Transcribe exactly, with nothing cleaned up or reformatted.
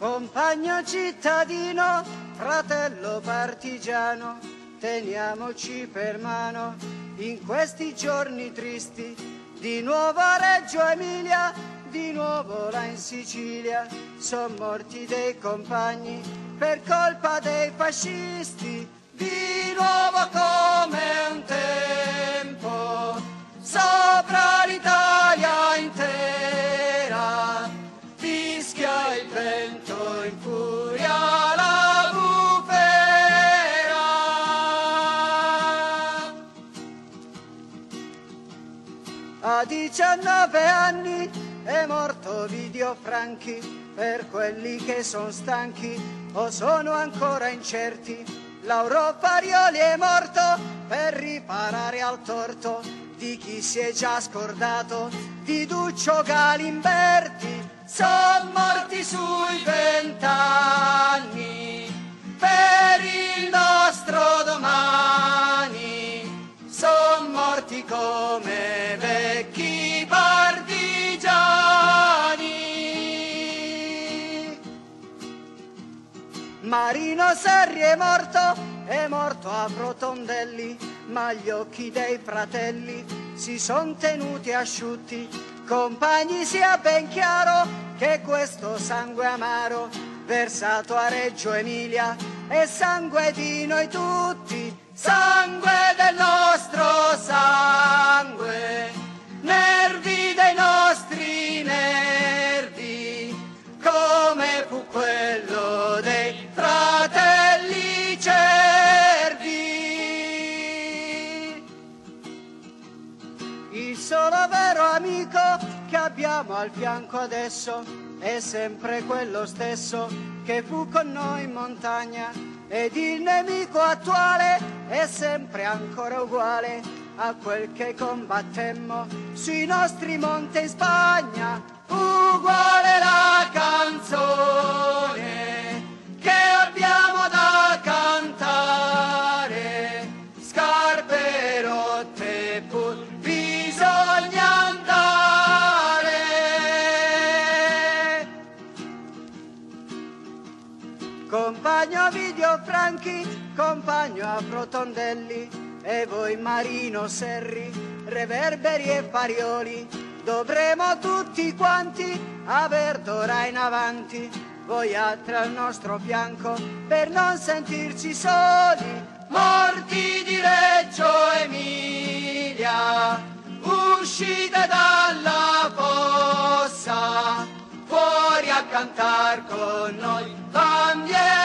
Compagno cittadino, fratello partigiano, teniamoci per mano in questi giorni tristi. Di nuovo a Reggio Emilia, di nuovo là in Sicilia, son morti dei compagni per colpa dei fascisti. Di nuovo come un tempo, sopra l'Italia intera, fischia il vento in furia la bufera. A diciannove anni è morto Ovidio Franchi, per quelli che son stanchi o sono ancora incerti. Lauro Farioli è morto per riparare al torto di chi si è già scordato di Duccio Galimberti. Son morti sui vent'anni per il nostro domani, son morti come vecchi partigiani. Marino Serri è morto, è morto a Rotondelli, ma gli occhi dei fratelli si son tenuti asciutti. Compagni, sia ben chiaro che questo sangue amaro versato a Reggio Emilia è sangue di noi tutti, sangue del nostro sangue, nervi dei nostri nervi, come fu quello dei fratelli Cervi. Il solo vero amico che abbiamo al fianco adesso è sempre quello stesso che fu con noi in montagna, ed il nemico attuale è sempre ancora uguale a quel che combattemmo sui nostri monti in Spagna. Uguale la canzone che abbiamo da cantare, scarpe rotte pur bisogna andare. Compagno Ovidio Franchi, compagno Afrotondelli, e voi Marino Serri, Reverberi e Farioli, dovremo tutti quanti aver d'ora in avanti voi altri al nostro fianco per non sentirci soli. Morti di Reggio Emilia, uscite dalla fossa, fuori a cantar con noi bandiere